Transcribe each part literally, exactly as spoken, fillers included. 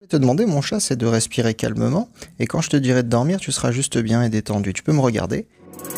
Je vais te demander, mon chat, c'est de respirer calmement. Et quand je te dirai de dormir, tu seras juste bien et détendu. Tu peux me regarder.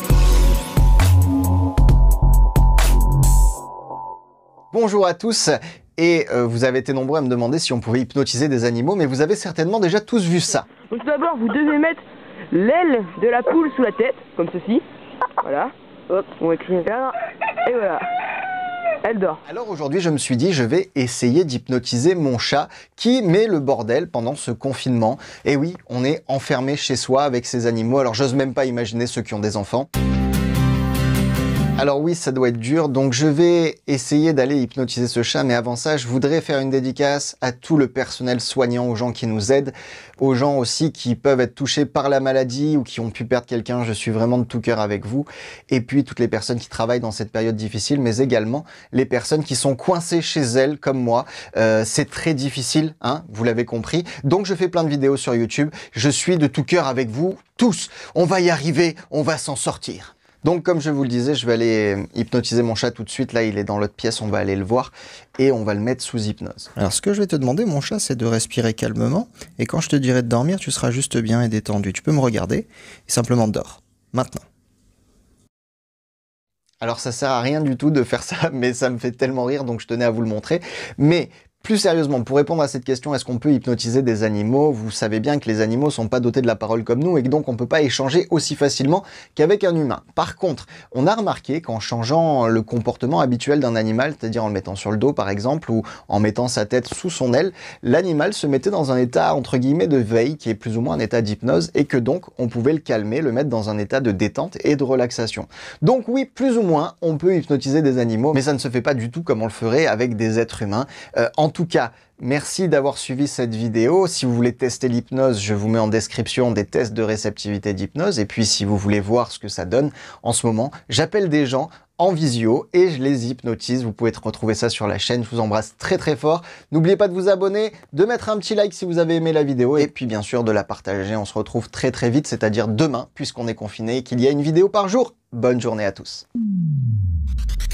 Bonjour à tous. Et euh, vous avez été nombreux à me demander si on pouvait hypnotiser des animaux, mais vous avez certainement déjà tous vu ça. Donc tout d'abord, vous devez mettre l'aile de la poule sous la tête, comme ceci. Voilà. Hop, on écrit là. Et voilà. Elle dort. Alors aujourd'hui, je me suis dit, je vais essayer d'hypnotiser mon chat qui met le bordel pendant ce confinement. Et oui, on est enfermé chez soi avec ces animaux, alors j'ose même pas imaginer ceux qui ont des enfants. Alors oui, ça doit être dur, donc je vais essayer d'aller hypnotiser ce chat, mais avant ça, je voudrais faire une dédicace à tout le personnel soignant, aux gens qui nous aident, aux gens aussi qui peuvent être touchés par la maladie ou qui ont pu perdre quelqu'un. Je suis vraiment de tout cœur avec vous. Et puis toutes les personnes qui travaillent dans cette période difficile, mais également les personnes qui sont coincées chez elles, comme moi. Euh, c'est très difficile, hein, vous l'avez compris. Donc je fais plein de vidéos sur YouTube. Je suis de tout cœur avec vous, tous. On va y arriver, on va s'en sortir. Donc comme je vous le disais, je vais aller hypnotiser mon chat tout de suite. Là, il est dans l'autre pièce, on va aller le voir et on va le mettre sous hypnose. Alors ce que je vais te demander, mon chat, c'est de respirer calmement. Et quand je te dirai de dormir, tu seras juste bien et détendu. Tu peux me regarder et simplement dors. Maintenant. Alors ça sert à rien du tout de faire ça, mais ça me fait tellement rire, donc je tenais à vous le montrer. Mais plus sérieusement, pour répondre à cette question, est-ce qu'on peut hypnotiser des animaux? Vous savez bien que les animaux sont pas dotés de la parole comme nous et que donc on peut pas échanger aussi facilement qu'avec un humain. Par contre, on a remarqué qu'en changeant le comportement habituel d'un animal, c'est-à-dire en le mettant sur le dos par exemple, ou en mettant sa tête sous son aile, l'animal se mettait dans un état entre guillemets de veille, qui est plus ou moins un état d'hypnose, et que donc on pouvait le calmer, le mettre dans un état de détente et de relaxation. Donc oui, plus ou moins, on peut hypnotiser des animaux, mais ça ne se fait pas du tout comme on le ferait avec des êtres humains. Euh, en En tout cas, merci d'avoir suivi cette vidéo. Si vous voulez tester l'hypnose, je vous mets en description des tests de réceptivité d'hypnose. Et puis, si vous voulez voir ce que ça donne, en ce moment, j'appelle des gens en visio et je les hypnotise. Vous pouvez retrouver ça sur la chaîne. Je vous embrasse très très fort. N'oubliez pas de vous abonner, de mettre un petit like si vous avez aimé la vidéo et puis bien sûr de la partager. On se retrouve très très vite, c'est-à-dire demain, puisqu'on est confiné et qu'il y a une vidéo par jour. Bonne journée à tous.